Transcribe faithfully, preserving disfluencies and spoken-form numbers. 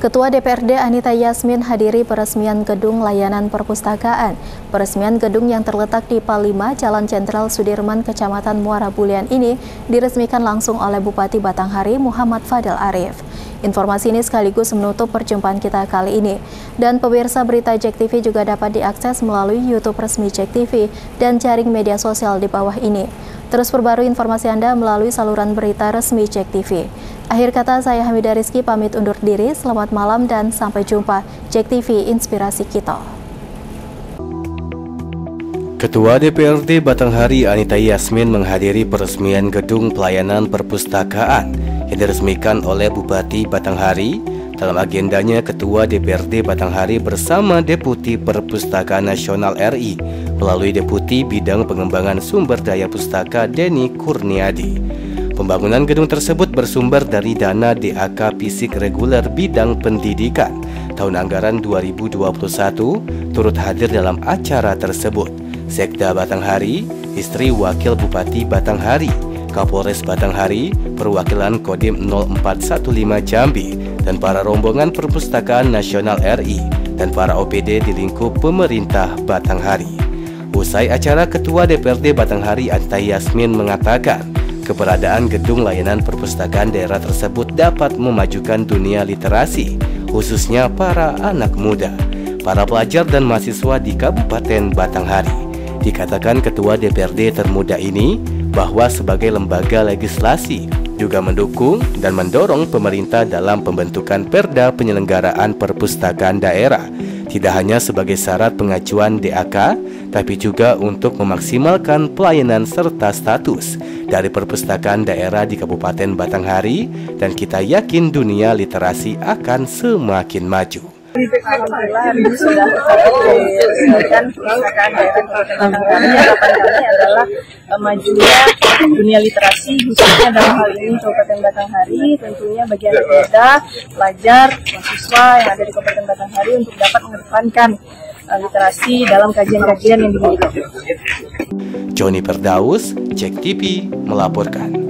Ketua D P R D Anita Yasmin hadiri peresmian gedung layanan perpustakaan. Peresmian gedung yang terletak di Pal lima, Jalan Jenderal Sudirman, Kecamatan Muara Bulian ini diresmikan langsung oleh Bupati Batanghari Muhammad Fadel Arif. Informasi ini sekaligus menutup perjumpaan kita kali ini. Dan pemirsa, berita Jek T V juga dapat diakses melalui YouTube resmi Jek T V dan jaring media sosial di bawah ini. Terus perbarui informasi Anda melalui saluran berita resmi Jek T V. Akhir kata, saya Hamidah Rizky pamit undur diri. Selamat malam dan sampai jumpa. Jek T V, inspirasi kita. Ketua D P R D Batanghari Anita Yasmin menghadiri peresmian gedung pelayanan perpustakaan yang diresmikan oleh Bupati Batanghari. Dalam agendanya, Ketua D P R D Batanghari bersama Deputi Perpustakaan Nasional R I melalui Deputi Bidang Pengembangan Sumber Daya Pustaka Denny Kurniadi. Pembangunan gedung tersebut bersumber dari dana D A K Fisik Reguler Bidang Pendidikan tahun anggaran dua ribu dua puluh satu. Turut hadir dalam acara tersebut Sekda Batanghari, istri Wakil Bupati Batanghari, Kapolres Batanghari, perwakilan Kodim nol empat satu lima Jambi, dan para rombongan Perpustakaan Nasional R I dan para O P D di lingkup pemerintah Batanghari. Usai acara, Ketua D P R D Batanghari Anita Yasmin mengatakan keberadaan gedung layanan perpustakaan daerah tersebut dapat memajukan dunia literasi, khususnya para anak muda, para pelajar dan mahasiswa di Kabupaten Batanghari. Dikatakan Ketua D P R D termuda ini bahwa sebagai lembaga legislasi juga mendukung dan mendorong pemerintah dalam pembentukan perda penyelenggaraan perpustakaan daerah, tidak hanya sebagai syarat pengajuan D A K, tapi juga untuk memaksimalkan pelayanan serta status dari perpustakaan daerah di Kabupaten Batanghari, dan kita yakin dunia literasi akan semakin maju. Alhamdulillah hari ini sudah diresmikan perpustakaan daerah Kabupaten Batanghari. Harapan kami adalah majunya dunia literasi, khususnya dalam hal ini Kabupaten Batanghari, tentunya bagi anak muda, pelajar, mahasiswa yang ada di Kabupaten Batanghari untuk dapat mengedepankan literasi dalam kajian-kajian yang dimiliki. Joni Perdaus, Jek T V melaporkan.